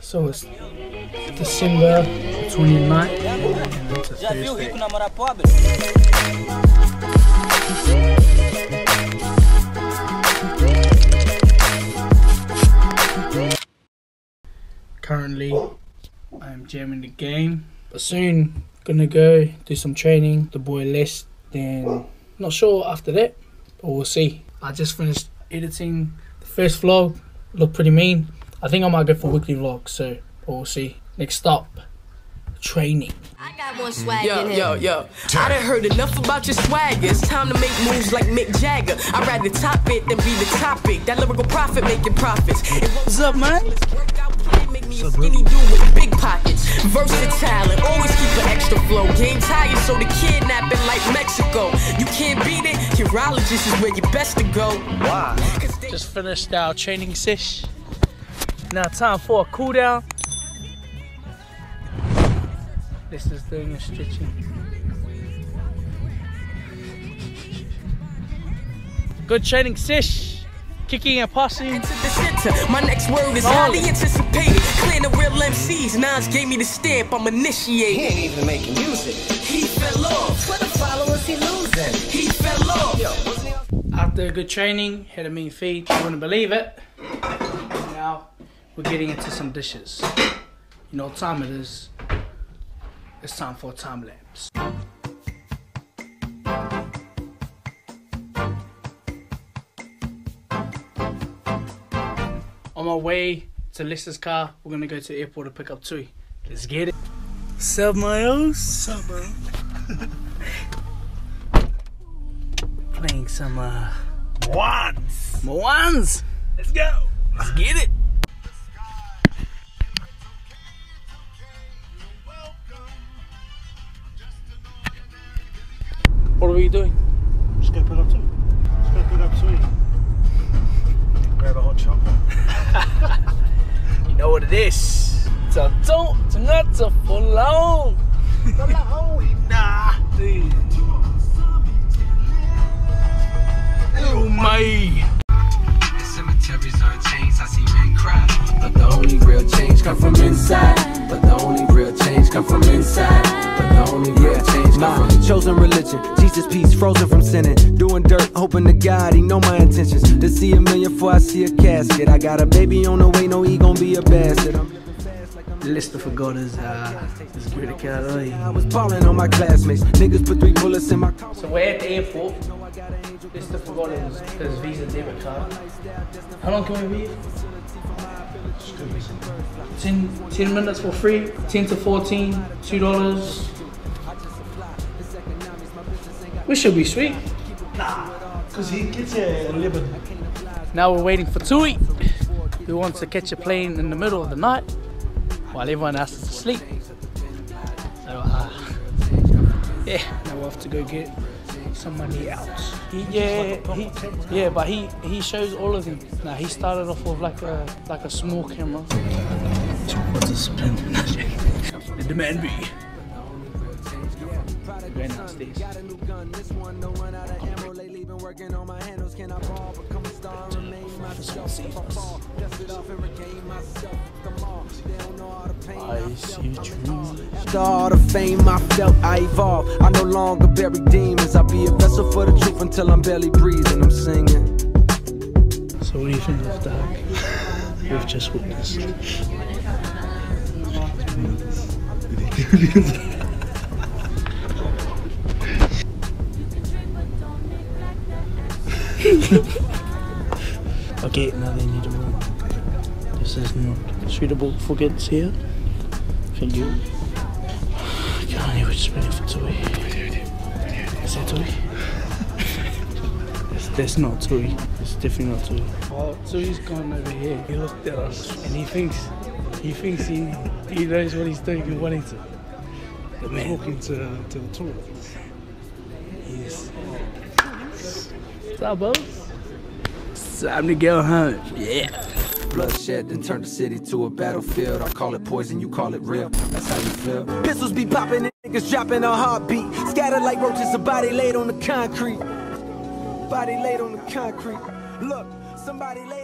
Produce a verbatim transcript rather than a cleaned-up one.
So it's December twenty-ninth. It's a Thursday. Currently, I'm jamming the game, but soon gonna go do some training. The boy Les, then not sure after that, but we'll see. I just finished editing the first vlog. Looked pretty mean. I think I might go for weekly vlogs, so we'll see. Next stop, training. I got one swag yo, in here. yo, yo. I done heard enough about your swagger. It's time to make moves like Mick Jagger. I'd rather top it than be the topic. That lyrical profit making profits. What's up, man? Make me a skinny dude with big pockets. Versatile and always keep an extra flow. Game tired, so the kidnapping like Mexico. You can't beat it. Urologist is where you best to go. Wow. Just finished our training sesh. Now time for a cool down. This is doing a stretching. Good training sesh. Kicking and passing. My next word is highly anticipated. Clean the real M Cs. Nas gave me the stamp. I'm initiated. He ain't even making music. He fell off. For the followers he losing. He fell off. Yo, wasn't he? After a good training, had a mean feed. You wouldn't believe it. Now we're getting into some dishes. You know what time it is. It's time for a time lapse. On my way to Lester's car, we're gonna go to the airport to pick up Tui. Let's get it. What's up, Miles? What's up, bro? Playing some uh ones. Ones. Let's go. Let's get it. What are we doing? Just go pick up Tui. Just go pick up Tui. Grab a hot chocolate. You know what it is. It's a don't, it's not a for long. Nah, dude. Oh my. Cemeteries are chains, I see men cry. But the only real change come from inside. But the only real change come from inside. But the only real change come from chosen religion, Jesus peace, frozen from sinning. Doing dirt, hoping to God he know my intentions. To see a million before I see a casket. I got a baby on the way, no he gon' be a bastard. I'm living fast like I'm Lester forgot his uh his critical. I was balling on my classmates. Niggas put three bullets in my car. So we're at the airport. Lester forgot his, his Visa debit card. How long can we be here? ten, ten minutes for free, ten to fourteen, two dollars. We should be sweet. Nah, because he gets here at eleven. Now we're waiting for Tui, who wants to catch a plane in the middle of the night while everyone else is asleep. So, uh, yeah, now we'll have to go get some money out. He, yeah, he, yeah, but he he shows all of them. Now he started off with like a like a small camera. What's a spin? The demand be. Going downstairs. I see dreams. All the fame I felt, I evolved. I no longer bury demons. I'll be a vessel for the truth until I'm barely breathing. I'm singing. So what do you think of the hug we've just witnessed? Okay, now they need a room. This is not suitable for kids here. Thank you. I can't even just wait for Tui. Is that Tui? that's, that's not Tui. It's definitely not Tui. Oh, Tui's gone over here. He looked at us and he thinks he thinks he he knows what he's doing in Wellington. The man Talking to, to the tour. is. What's up, boss? It's time to go home. Yeah. Bloodshed then turned the city to a battlefield. I call it poison, you call it real. That's how you feel. Pistols be popping and niggas dropping a heartbeat. Scattered like roaches, a body laid on the concrete. Body laid on the concrete. Look, somebody laid